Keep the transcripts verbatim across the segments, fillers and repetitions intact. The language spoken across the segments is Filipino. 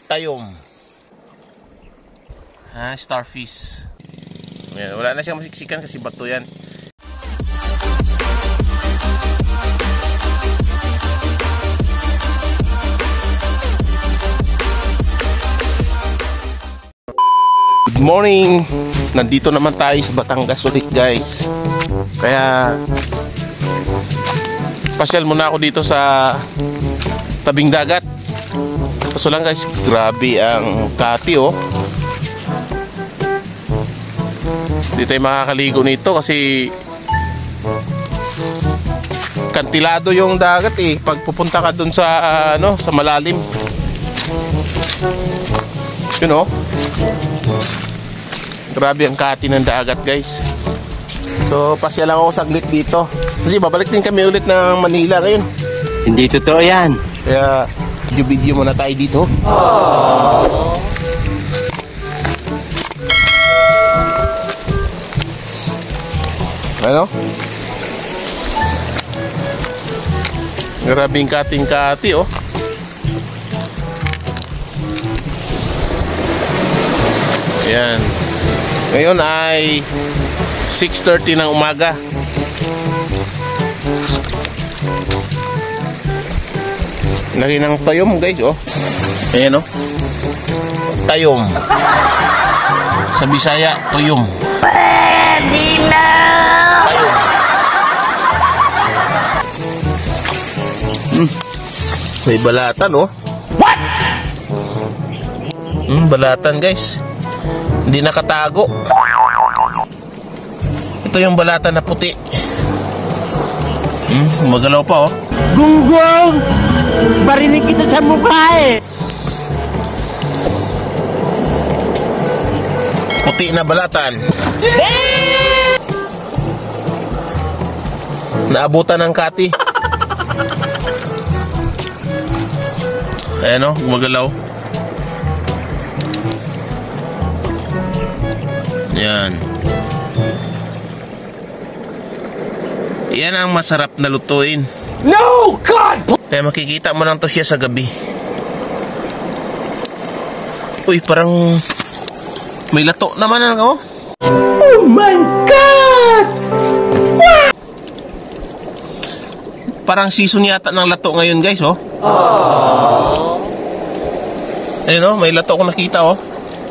tayom. Ha, starfish. Ayan, wala na siyang masiksikan kasi bato yan. Good morning! Nandito naman tayo sa Batangas ulit, guys. Kaya pasyal muna ako dito sa tabing dagat. Kaso lang, guys, grabe ang kati, oh. Hindi tayo makakaligo nito kasi kantilado yung dagat, eh. Pag pupunta ka dun sa uh, ano, sa malalim. Yun, oh. Grabe ang kati ng dagat, guys. So, pasya lang ako saglit dito. Kasi babalik din kami ulit ng Manila ngayon. Hindi totoo yan. Kaya, video-video muna tayo dito. Aww. Ano? Grabe ang kating-kati, oh. Ayan. Ngayon ay six thirty ng umaga. Lagi ng tayom, guys, oh. Ayan, oh. Tayom. Sa Bisaya, tuyom. Pwede na! Tayom. Hmm. May balatan, oh. What? Hmm, balatan, guys. Hindi nakatago. Ito yung balatan na puti. Hmm, magalaw pa, oh. Gunggong! Barinig kita sa mukha, eh. Puti na balatan. Naabutan ng kati. Ayan, oh, gumagalaw. Yan. Yan ang masarap na lutuin. No! God! Kaya makikita mo lang to siya sa gabi. Uy, parang may lato naman, ano? Oh my God! What? Parang season yata ng lato ngayon, guys, oh. Aww. Ayun, oh, may lato ko nakita, oh.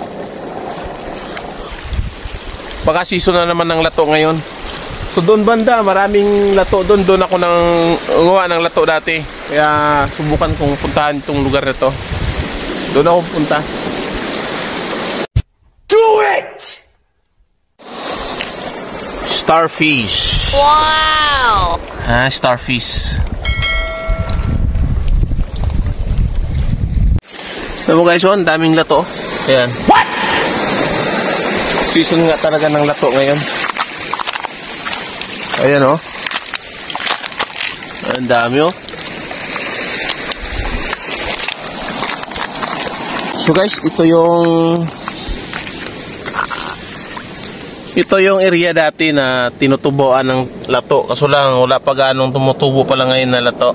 Baka season na naman ng lato ngayon. So doon banda, maraming lato doon. Doon ako nang gawa ng lato dati. Kaya subukan kong puntahan itong lugar na to. Doon ako punta. Do it! Starfish. Wow! Ah, starfish. Alam mo, guys, oh, ang daming lato. Ayan. What? Season nga talaga ng lato ngayon. Ayan, oh. Ang dami, oh. So, guys, ito yung ito yung area dati na tinutubuan ng lato. Kaso lang, wala pa ganong tumutubo pala ngayon na lato.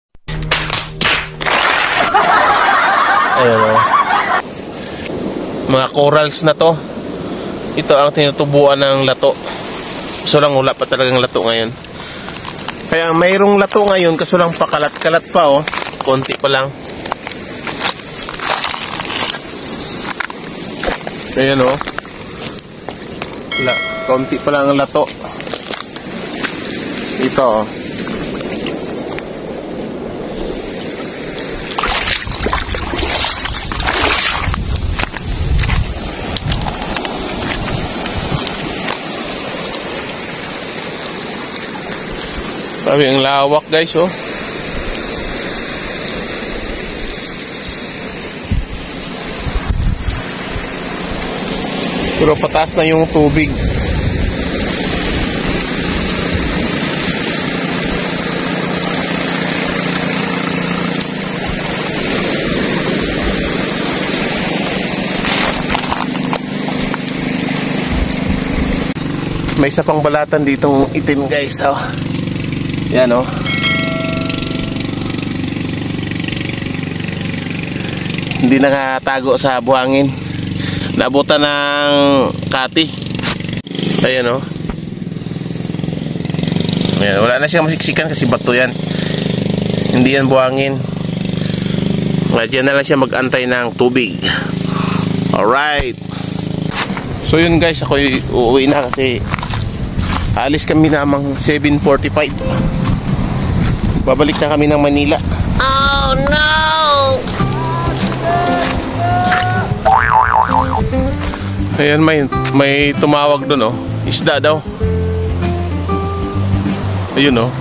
Ayan, oh. Mga corals na to. Ito ang tinutubuan ng lato. Kaso lang, wala pa talagang lato ngayon. Kaya mayroong lato ngayon, kaso lang pakalat-kalat pa, oh. Konti pa lang. Ayan, oh. La, konti pa lang ang lato. Ito, oh. Sabi, ang lawak, guys, oh. Pero pataas na yung tubig. May isa pang balatan ditong itim, guys, oh. Yan, oh. Hindi nakatago sa buhangin. Naabutan ng kati. Ayan o. Ayan, wala na siyang masiksikan kasi bato yan. Hindi yan buhangin. Diyan na lang siya mag-antay ng tubig. Alright. So yun guys, ako uuwi na kasi alis kami namang seven forty-five. Babalik na kami ng Manila. Oh no! Ayan, may, may tumawag doon, oh. Isda daw. Ayun, oh.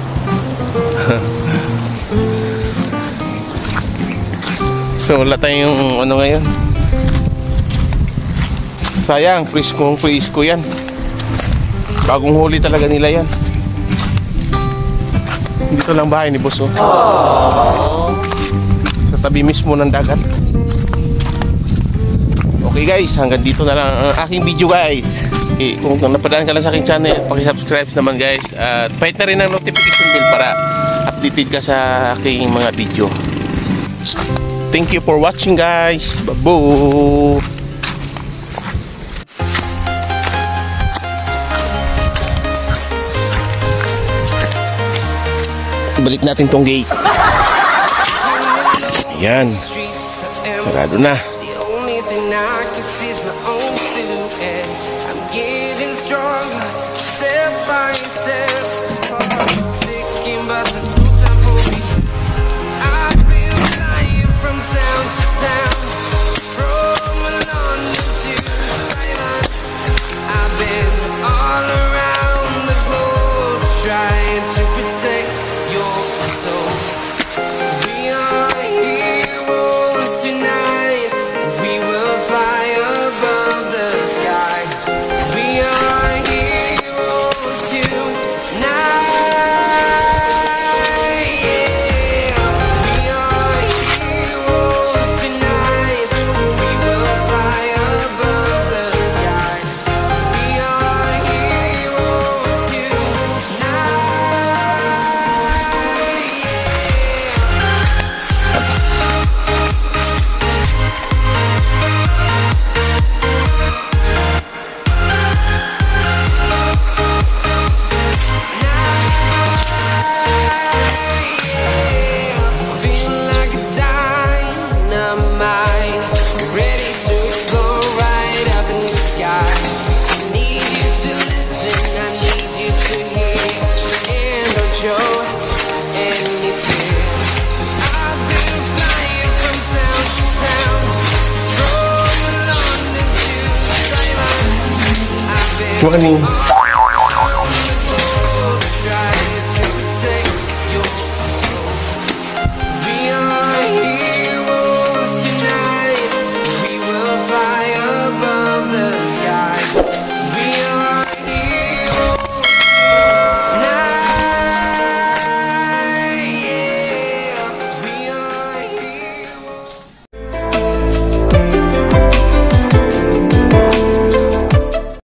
So, wala tayong ano ngayon. Sayang, priskong prisko yan. Bagong huli talaga nila yan. Dito lang bahay ni boss, oh. Sa tabi mismo ng dagat. Okay guys, hanggang dito na lang ang aking video guys. Okay, kung napadaan ka lang sa aking channel, paki-subscribe naman guys. At pahit na rin ang notification bell para updated ka sa aking mga video. Thank you for watching guys. Bye-bye. Balik natin tong gate. Ayan. Sarado na. I can see my own silhouette. I'm getting stronger, step by step. I'm sticking, but there's no time for me. I've been flying from town to town, from London to Taiwan. I've been all around the globe trying to protect your soul. We are heroes tonight. We will fly above the sky. We are heroes tonight. Yeah. We are heroes tonight. We will fly above the sky. We are heroes tonight. Feeling like a dynamite, ready to explode right up in the sky. I need you to listen, I need you to hear, and don't show any fear. I've been flying from town to town, from London to Taiwan. I've been Morning.